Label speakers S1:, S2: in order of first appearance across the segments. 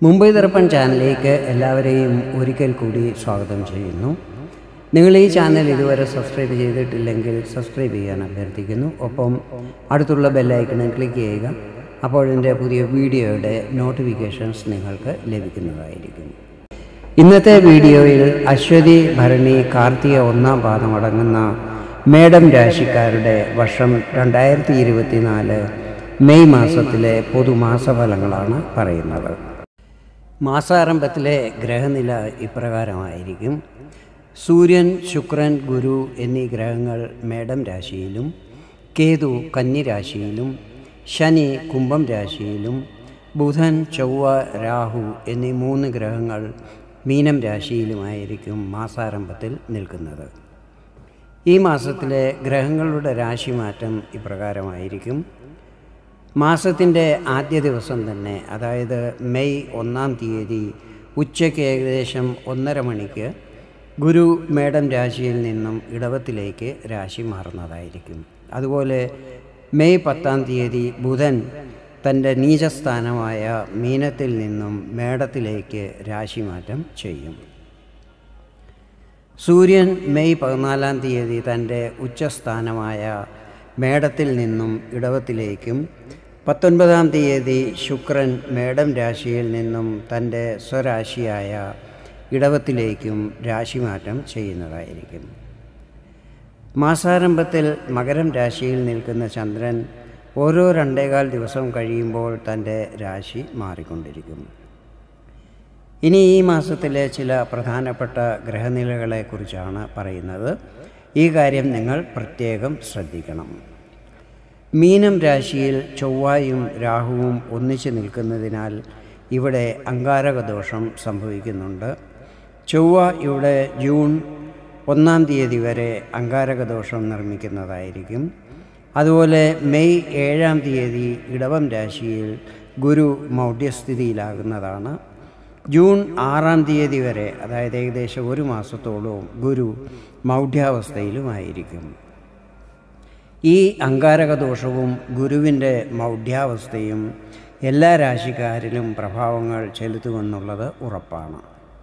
S1: മുംബൈ ദർപ്പൺ ചാനലിലേക്ക് എല്ലാവരെയും ഒരിക്കൽ കൂടി സ്വാഗതം ചെയ്യുന്നു. നിങ്ങൾ ഈ ചാനൽ ഇതുവരെ സബ്സ്ക്രൈബ് ചെയ്തിട്ടില്ലെങ്കിൽ സബ്സ്ക്രൈബ് ചെയ്യാൻ അഭ്യർത്ഥിക്കുന്നു. ഒപ്പം അടുത്തുള്ള ബെല്ലൈക്കണിൽ ക്ലിക്ക് ചെയ്യുക. അപ്പോൾ എൻ്റെ പുതിയ വീഡിയോയുടെ നോട്ടിഫിക്കേഷൻസ് നിങ്ങൾക്ക് ലഭിക്കുന്നതായിരിക്കും. ഇന്നത്തെ വീഡിയോയിൽ അശ്വതി, ഭരണി, കാർത്തിക ഒന്നാം പാദമടങ്ങുന്ന മേടം രാശിക്കാരുടെ വർഷം 2024 മെയ് മാസത്തിലെ പൊതുമാസഫലങ്ങളാണ് പറയുന്നത്. മാസാരംഭത്തിലെ ഗ്രഹനില ഇപ്രകാരമായിരിക്കും. സൂര്യൻ, ശുക്രൻ, ഗുരു എന്നീ ഗ്രഹങ്ങൾ മേടം രാശിയിലും, കേതു കന്നി രാശിയിലും, ശനി കുംഭം രാശിയിലും, ബുധൻ, ചൊവ്വ, രാഹു എന്നീ 3 ഗ്രഹങ്ങൾ മീനം രാശിയിലുമായിരിക്കും മാസാരംഭത്തിൽ നിൽക്കുന്നത്. ഈ മാസത്തിലെ ഗ്രഹങ്ങളുടെ രാശിമാറ്റം ഇപ്രകാരമായിരിക്കും. മാസത്തിൻ്റെ ആദ്യ ദിവസം തന്നെ, അതായത് മെയ് 1-ാം തീയതി ഉച്ചയ്ക്ക് ഏകദേശം 1:30 മണിക്ക് ഗുരു മേടം രാശിയിൽ നിന്നും ഇടവത്തിലേക്ക് രാശി മാറുന്നതായിരിക്കും. അതുപോലെ മെയ് 10-ാം തീയതി ബുധൻ തൻ്റെ നീചസ്ഥാനമായ മീനത്തിൽ നിന്നും മേടത്തിലേക്ക് രാശിമാറ്റം ചെയ്യും. സൂര്യൻ മെയ് 14-ാം തീയതി തൻ്റെ ഉച്ചസ്ഥാനമായ മേടത്തിൽ നിന്നും ഇടവത്തിലേക്കും, 19-ാം തീയതി ശുക്രൻ മേടം രാശിയിൽ നിന്നും തൻ്റെ സ്വരാശിയായ ഇടവത്തിലേക്കും രാശിമാറ്റം ചെയ്യുന്നതായിരിക്കും. മാസാരംഭത്തിൽ മകരം രാശിയിൽ നിൽക്കുന്ന ചന്ദ്രൻ ഓരോ 2.25 ദിവസം കഴിയുമ്പോൾ തൻ്റെ രാശി മാറിക്കൊണ്ടിരിക്കും. ഇനി ഈ മാസത്തിലെ ചില പ്രധാനപ്പെട്ട ഗ്രഹനിലകളെക്കുറിച്ചാണ് പറയുന്നത്. ഈ കാര്യം നിങ്ങൾ പ്രത്യേകം ശ്രദ്ധിക്കണം. മീനം രാശിയിൽ ചൊവ്വയും രാഹുവും ഒന്നിച്ച് നിൽക്കുന്നതിനാൽ ഇവിടെ അംഗാരകദോഷം സംഭവിക്കുന്നുണ്ട്. ചൊവ്വ ഇവിടെ ജൂൺ 1-ാം തീയതി വരെ അംഗാരകദോഷം നിർമ്മിക്കുന്നതായിരിക്കും. അതുപോലെ മെയ് 7-ാം തീയതി ഇടവം രാശിയിൽ ഗുരു മൗഢ്യസ്ഥിതിയിലാകുന്നതാണ്. ജൂൺ 6-ാം തീയതി വരെ, അതായത് ഏകദേശം 1 മാസത്തോളവും ഗുരു മൗഢ്യാവസ്ഥയിലുമായിരിക്കും. ഈ അംഗാരകദോഷവും ഗുരുവിൻ്റെ മൗഢ്യാവസ്ഥയും എല്ലാ രാശിക്കാരിലും പ്രഭാവങ്ങൾ ചെലുത്തുമെന്നുള്ളത് ഉറപ്പാണ്.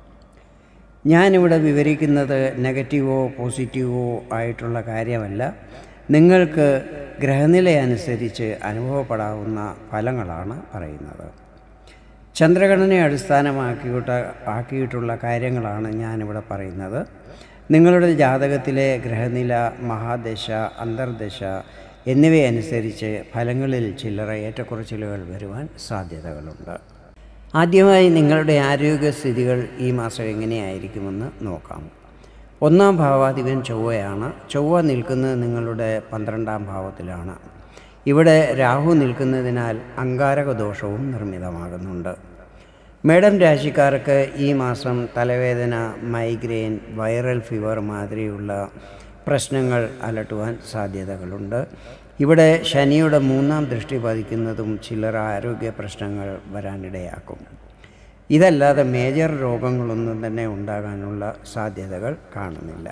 S1: ഞാനിവിടെ വിവരിക്കുന്നത് നെഗറ്റീവോ പോസിറ്റീവോ ആയിട്ടുള്ള കാര്യമല്ല. നിങ്ങൾക്ക് ഗ്രഹനില അനുസരിച്ച് അനുഭവപ്പെടാവുന്ന ഫലങ്ങളാണ് പറയുന്നത്. ചന്ദ്രഗണനയെ അടിസ്ഥാനമാക്കിയിട്ടുള്ള കാര്യങ്ങളാണ് ഞാനിവിടെ പറയുന്നത്. നിങ്ങളുടെ ജാതകത്തിലെ ഗ്രഹനില, മഹാദശ, അന്തർദശ എന്നിവയനുസരിച്ച് ഫലങ്ങളിൽ ചില്ലറ ഏറ്റക്കുറച്ചിലുകൾ വരുവാൻ സാധ്യതകളുണ്ട്. ആദ്യമായി നിങ്ങളുടെ ആരോഗ്യസ്ഥിതികൾ ഈ മാസം എങ്ങനെയായിരിക്കുമെന്ന് നോക്കാം. 1-ാം ഭാവാധിപൻ ചൊവ്വയാണ്. ചൊവ്വ നിൽക്കുന്നത് നിങ്ങളുടെ 12-ാം ഭാവത്തിലാണ്. ഇവിടെ രാഹു നിൽക്കുന്നതിനാൽ അംഗാരകദോഷവും നിർമ്മിതമാകുന്നുണ്ട്. മേടം രാശിക്കാർക്ക് ഈ മാസം തലവേദന, മൈഗ്രെയിൻ, വൈറൽ ഫീവർ മാതിരിയുള്ള പ്രശ്നങ്ങൾ അലട്ടുവാൻ സാധ്യതകളുണ്ട്. ഇവിടെ ശനിയുടെ 3-ാം ദൃഷ്ടി പതിക്കുന്നതും ചില്ലറ ആരോഗ്യ പ്രശ്നങ്ങൾ വരാനിടയാക്കും. ഇതല്ലാതെ മേജർ രോഗങ്ങളൊന്നും തന്നെ ഉണ്ടാകാനുള്ള സാധ്യതകൾ കാണുന്നില്ല.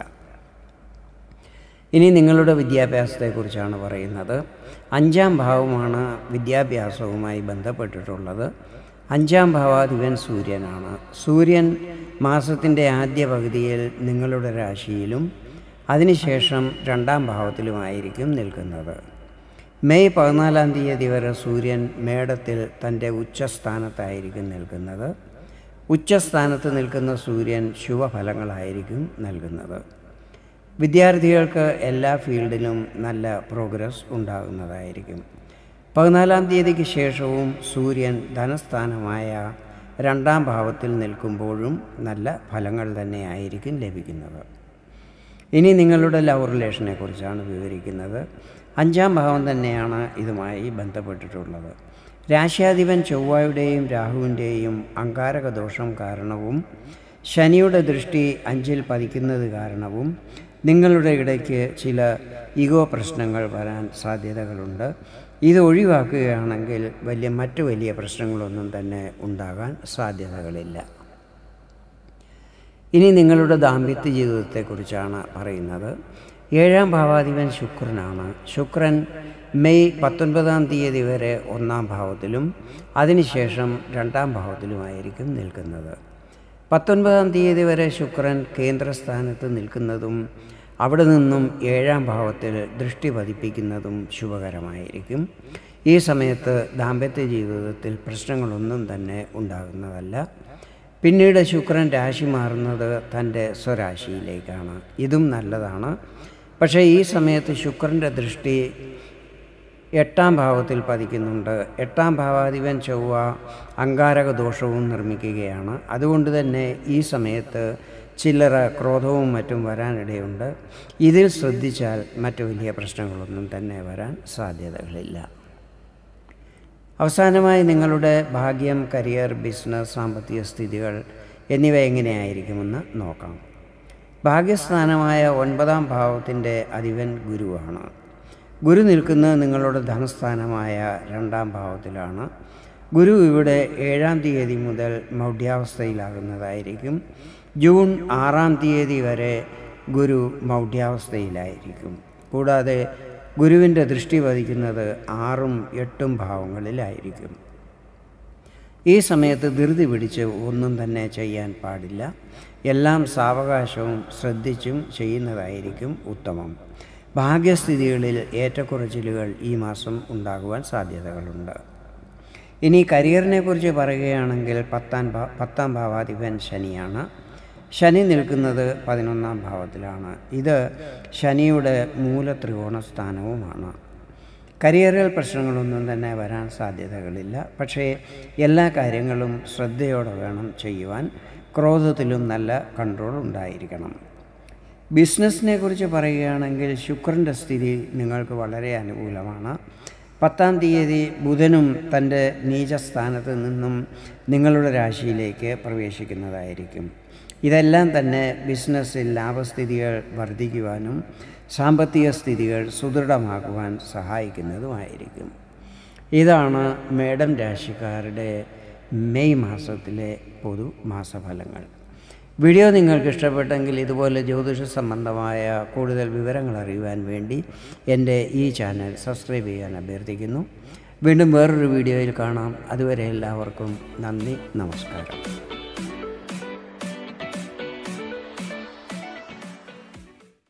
S1: ഇനി നിങ്ങളുടെ വിദ്യാഭ്യാസത്തെക്കുറിച്ചാണ് പറയുന്നത്. 5-ാം ഭാവമാണ് വിദ്യാഭ്യാസവുമായി ബന്ധപ്പെട്ടിട്ടുള്ളത്. 5-ാം ഭാവാധിപൻ സൂര്യനാണ്. സൂര്യൻ മാസത്തിൻ്റെ ആദ്യ പകുതിയിൽ നിങ്ങളുടെ രാശിയിലും അതിനുശേഷം 2-ാം ഭാവത്തിലുമായിരിക്കും നിൽക്കുന്നത്. മെയ് 14-ാം തീയതി വരെ സൂര്യൻ മേടത്തിൽ തൻ്റെ ഉച്ചസ്ഥാനത്തായിരിക്കും നിൽക്കുന്നത്. ഉച്ചസ്ഥാനത്ത് നിൽക്കുന്ന സൂര്യൻ ശുഭഫലങ്ങളായിരിക്കും നൽകുന്നത്. വിദ്യാർത്ഥികൾക്ക് എല്ലാ ഫീൽഡിലും നല്ല പ്രോഗ്രസ് ഉണ്ടാകുന്നതായിരിക്കും. 14-ാം തീയതിക്ക് ശേഷവും സൂര്യൻ ധനസ്ഥാനമായ 2-ാം ഭാവത്തിൽ നിൽക്കുമ്പോഴും നല്ല ഫലങ്ങൾ തന്നെയായിരിക്കും ലഭിക്കുന്നത്. ഇനി നിങ്ങളുടെ ലവ് റിലേഷനെ കുറിച്ചാണ് വിവരിക്കുന്നത്. 5-ാം ഭാവം തന്നെയാണ് ഇതുമായി ബന്ധപ്പെട്ടിട്ടുള്ളത്. രാശ്യാധിപൻ ചൊവ്വയുടെയും രാഹുവിൻ്റെയും അംഗാരകദോഷം കാരണവും ശനിയുടെ ദൃഷ്ടി 5-ൽ പതിക്കുന്നത് കാരണവും നിങ്ങളുടെ ഇടയ്ക്ക് ചില ഈഗോ പ്രശ്നങ്ങൾ വരാൻ സാധ്യതകളുണ്ട്. ഇത് ഒഴിവാക്കുകയാണെങ്കിൽ മറ്റു വലിയ പ്രശ്നങ്ങളൊന്നും തന്നെ ഉണ്ടാകാൻ സാധ്യതകളില്ല. ഇനി നിങ്ങളുടെ ദാമ്പത്യ ജീവിതത്തെക്കുറിച്ചാണ് പറയുന്നത്. 7-ാം ഭാവാധിപൻ ശുക്രനാണ്. ശുക്രൻ മെയ് 19-ാം തീയതി വരെ 1-ാം ഭാവത്തിലും അതിനുശേഷം 2-ാം ഭാവത്തിലുമായിരിക്കും നിൽക്കുന്നത്. 19-ാം തീയതി വരെ ശുക്രൻ കേന്ദ്രസ്ഥാനത്ത് നിൽക്കുന്നതും അവിടെ നിന്നും 7-ാം ഭാവത്തിൽ ദൃഷ്ടി പതിപ്പിക്കുന്നതും ശുഭകരമായിരിക്കും. ഈ സമയത്ത് ദാമ്പത്യ ജീവിതത്തിൽ പ്രശ്നങ്ങളൊന്നും തന്നെ ഉണ്ടാകുന്നതല്ല. പിന്നീട് ശുക്രൻ രാശി മാറുന്നത് തൻ്റെ സ്വരാശിയിലേക്കാണ്. ഇതും നല്ലതാണ്. പക്ഷേ ഈ സമയത്ത് ശുക്രൻ്റെ ദൃഷ്ടി 8-ാം ഭാവത്തിൽ പതിക്കുന്നുണ്ട്. 8-ാം ഭാവാധിപൻ ചൊവ്വ അംഗാരക ദോഷവും നിർമ്മിക്കുകയാണ്. അതുകൊണ്ട് തന്നെ ഈ സമയത്ത് ചില്ലറ ക്രോധവും മറ്റും വരാനിടയുണ്ട്. ഇതിൽ ശ്രദ്ധിച്ചാൽ മറ്റു വലിയ പ്രശ്നങ്ങളൊന്നും തന്നെ വരാൻ സാധ്യതകളില്ല. അവസാനമായി നിങ്ങളുടെ ഭാഗ്യം, കരിയർ, ബിസിനസ്, സാമ്പത്തിക സ്ഥിതികൾ എന്നിവ എങ്ങനെയായിരിക്കുമെന്ന് നോക്കാം. ഭാഗ്യസ്ഥാനമായ 9-ാം ഭാവത്തിൻ്റെ അധിപൻ ഗുരുവാണ്. ഗുരു നിൽക്കുന്നത് നിങ്ങളുടെ ധനസ്ഥാനമായ 2-ാം ഭാവത്തിലാണ്. ഗുരു ഇവിടെ 7-ാം തീയതി മുതൽ മൗഢ്യാവസ്ഥയിലാകുന്നതായിരിക്കും. ജൂൺ 6-ാം തീയതി വരെ ഗുരു മൗഢ്യാവസ്ഥയിലായിരിക്കും. കൂടാതെ ഗുരുവിൻ്റെ ദൃഷ്ടി പതിക്കുന്നത് 6-ഉം 8-ഉം ഭാവങ്ങളിലായിരിക്കും. ഈ സമയത്ത് ധൃതി പിടിച്ച് ഒന്നും തന്നെ ചെയ്യാൻ പാടില്ല. എല്ലാം സാവകാശവും ശ്രദ്ധിച്ചും ചെയ്യുന്നതായിരിക്കും ഉത്തമം. ഭാഗ്യസ്ഥിതികളിൽ ഏറ്റക്കുറച്ചിലുകൾ ഈ മാസം ഉണ്ടാകുവാൻ സാധ്യതകളുണ്ട്. ഇനി കരിയറിനെ കുറിച്ച് പറയുകയാണെങ്കിൽ 10-ാം ഭാവാധിപൻ ശനിയാണ്. ശനി നിൽക്കുന്നത് 11-ാം ഭാവത്തിലാണ്. ഇത് ശനിയുടെ മൂലത്രികോണ സ്ഥാനവുമാണ്. കരിയറിൽ പ്രശ്നങ്ങളൊന്നും തന്നെ വരാൻ സാധ്യതകളില്ല. പക്ഷേ എല്ലാ കാര്യങ്ങളും ശ്രദ്ധയോടെ വേണം ചെയ്യുവാൻ. ക്രോധത്തിലും നല്ല കൺട്രോൾ ഉണ്ടായിരിക്കണം. ബിസിനസ്സിനെ കുറിച്ച് പറയുകയാണെങ്കിൽ ശുക്രൻ്റെ സ്ഥിതി നിങ്ങൾക്ക് വളരെ അനുകൂലമാണ്. 10-ാം തീയതി ബുധനും തൻ്റെ നീചസ്ഥാനത്ത് നിന്നും നിങ്ങളുടെ രാശിയിലേക്ക് പ്രവേശിക്കുന്നതായിരിക്കും. ഇതെല്ലാം തന്നെ ബിസിനസ്സിൽ ലാഭസ്ഥിതികൾ വർദ്ധിക്കുവാനും സാമ്പത്തിക സ്ഥിതികൾ സുദൃഢമാക്കുവാൻ സഹായിക്കുന്നതുമായിരിക്കും. ഇതാണ് മേടം രാശിക്കാരുടെ മെയ് മാസത്തിലെ പൊതു മാസഫലങ്ങൾ. വീഡിയോ നിങ്ങൾക്ക് ഇഷ്ടപ്പെട്ടെങ്കിൽ ഇതുപോലെ ജ്യോതിഷ സംബന്ധമായ കൂടുതൽ വിവരങ്ങൾ അറിയുവാൻ വേണ്ടി എൻ്റെ ഈ ചാനൽ സബ്സ്ക്രൈബ് ചെയ്യാൻ അഭ്യർത്ഥിക്കുന്നു. വീണ്ടും വേറൊരു വീഡിയോയിൽ കാണാം. അതുവരെ എല്ലാവർക്കും നന്ദി, നമസ്കാരം.